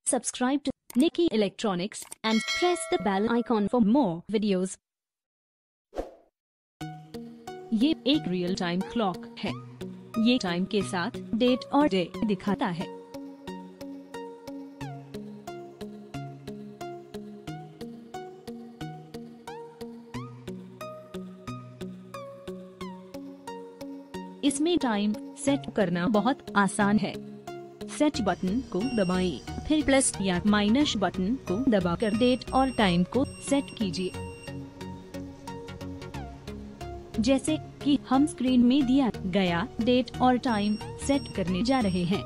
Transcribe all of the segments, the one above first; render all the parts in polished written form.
Subscribe to Nikki Electronics and press the bell icon for more videos. ये एक real time clock है। ये time के साथ डेट और डे दिखाता है। इसमें टाइम सेट करना बहुत आसान है। सेट बटन को दबाएं, फिर प्लस या माइनस बटन को दबाकर डेट और टाइम को सेट कीजिए। जैसे कि हम स्क्रीन में दिया गया डेट और टाइम सेट करने जा रहे हैं।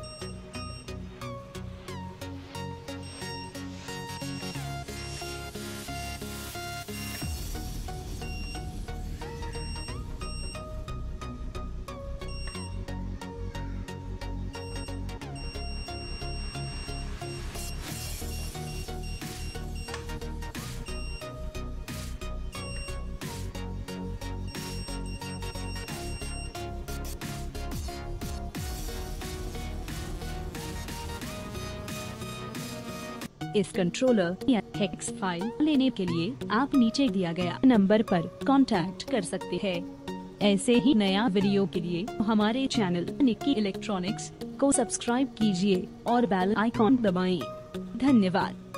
इस कंट्रोलर या हेक्स फाइल लेने के लिए आप नीचे दिया गया नंबर पर कांटेक्ट कर सकते हैं। ऐसे ही नया वीडियो के लिए हमारे चैनल निक्की इलेक्ट्रॉनिक्स को सब्सक्राइब कीजिए और बेल आइकॉन दबाएं। धन्यवाद।